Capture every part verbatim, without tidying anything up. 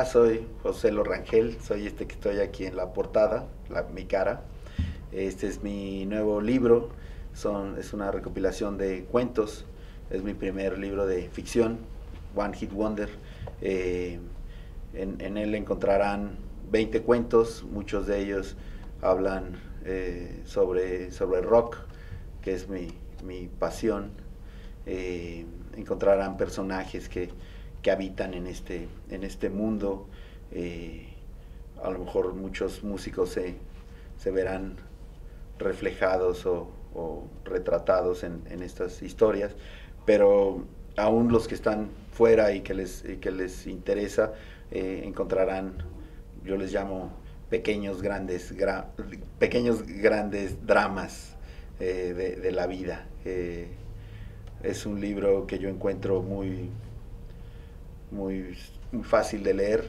soy José Lo Rangel, soy este que estoy aquí en la portada, la, mi cara. Este es mi nuevo libro, son, es una recopilación de cuentos, es mi primer libro de ficción, One Hit Wonder. Eh, en, en él encontrarán veinte cuentos, muchos de ellos hablan eh, sobre, sobre rock, que es mi, mi pasión. Eh, encontrarán personajes que, que habitan en este, en este mundo. Eh, a lo mejor muchos músicos se, se verán reflejados o, o retratados en, en estas historias, pero aún los que están fuera y que les, y que les interesa, eh, encontrarán, yo les llamo pequeños grandes, gra, pequeños grandes dramas eh, de, de la vida. Eh, es un libro que yo encuentro muy, muy, muy fácil de leer,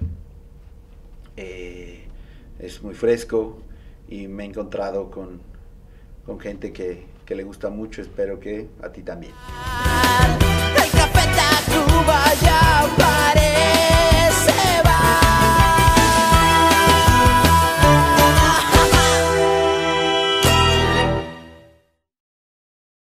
eh, es muy fresco y me he encontrado con, con gente que, que le gusta mucho, espero que a ti también. El café Tacuba ya pare.